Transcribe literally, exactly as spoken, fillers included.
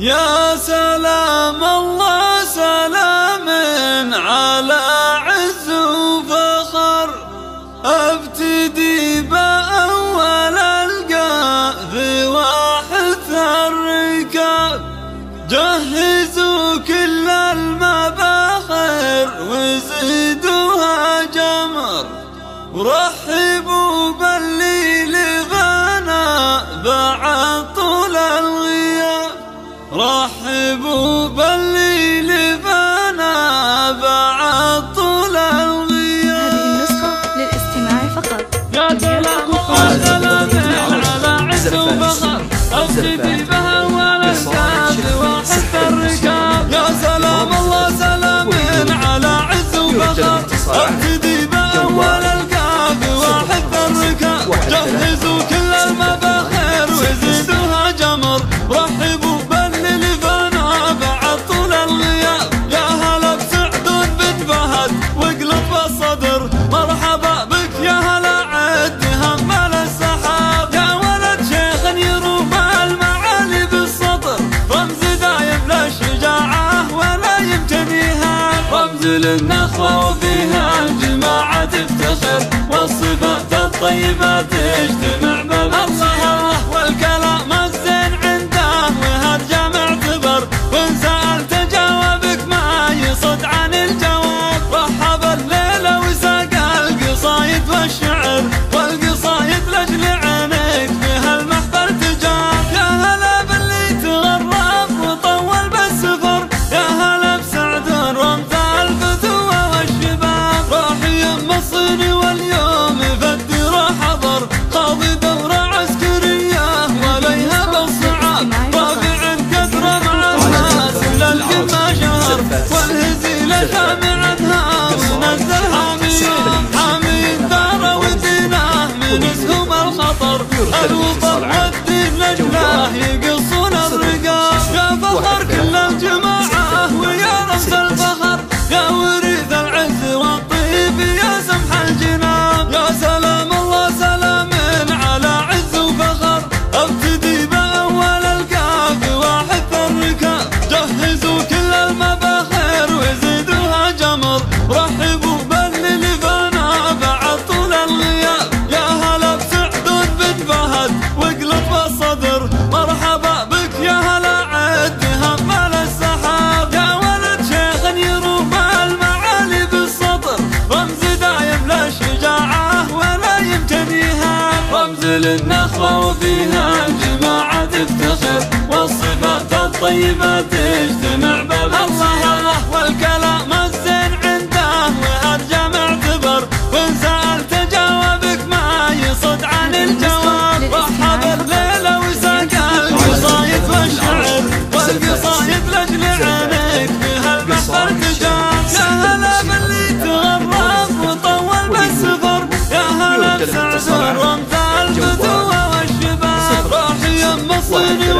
يا سلام الله سلام على عز وفخر، ابتدي بأول القاذ واحث الركاب، جهزوا كل المباخر وزيدوها جمر، ورحبوا بالليل فانا بعد طول الغياب، رحبوا بالليل فانا بعد طول الغياب. هذه النسخة للاستماع فقط. يا سلام الله سلام على عز وفخر، ابتدي بها ولا الكاف واحث الركاب، يا سلام الله سلام على عز وفخر، ابتدي بها ولا الكاف واحث الركاب، جهزوا كل المباخر وزيدوها جمر، رحبوا بالليل فانا بعد طول الغياب، يا هلا بسعد بنت فهد واقلب الصدر، مرحبا بك يا هلا عد همال السحاب، يا ولد شيخ يروم المعالي بالسطر، رمز دايم للشجاعة ولا يمتنيها، رمز للنخوة وفيها الجماعة تفتخر، والصفات الطيبة تجتمع بالله، والكلام الزين عنده وهرجة معتبر، وان سألت جوابك ما يصد عن الجواب، رحب الليلة وساق القصايد والشعر، والقصايد لاجل عينيك فيها المحفل تجاب، يا هلا باللي تغرب وطول بالسفر، يا هلا بسعد رمز الفتوة والشباب، راح يم الصيني واليوم يفدر حضر، قاضي دورة عسكرية وليها بالصعاب، رافع قدره مع الناس للقمة شهر، والهزيلة شامع عنها ونزلها مياه، حامي الدار ودينه من اسهم الخطر، الوطن والدين لجله يقصون الرقاب، يا فخر كل الجماعة ويا رمز الفخر، يا وريث العز والطيب يا سمح الجناب، يا سلام الله سلام على عز وفخر، ابتدي بأول الكاف واحث الركاب، جهزوا كل المباخر وزيدوها جمر، رحبوا بالليل فانا بعد طول الغياب، يا هلا بسعد بنت فهد واقلب الصدر، مرحبا بك يا هلا عد همال السحاب، يا ولد شيخ يروم المعالي بالسطر، رمز دايم للشجاعة ولا يمتنيها، رمز للنخوة وفيها الجماعة تفتخر، والصفات الطيبة تجتمع بالله، والكلام الزين عنده وهرجة معتبر، وان سألت جوابك ما يصد عن الجواب، رحب الليلة وساق القصايد والشعر، والقصايد لاجل عينيك فيها المحفل تجاب، يا هلا باللي تغرب وطول بالسفر، يا هلا بسعد رمز الفتوة والشباب، راح يم الصيني